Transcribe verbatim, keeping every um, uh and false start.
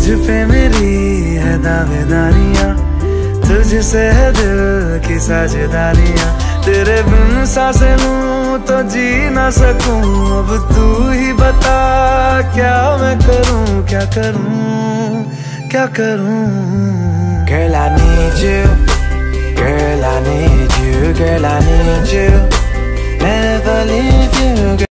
तुझ पे मेरी है दावेदारियां, तुझसे है दिल की साझेदारियां। तेरे बिन सांसें लूं तो जी ना सकूं, अब तू ही बता क्या मैं करूं, क्या करूं, क्या करूं। Girl, I need you, girl, I need you, girl, I need you, never leave you.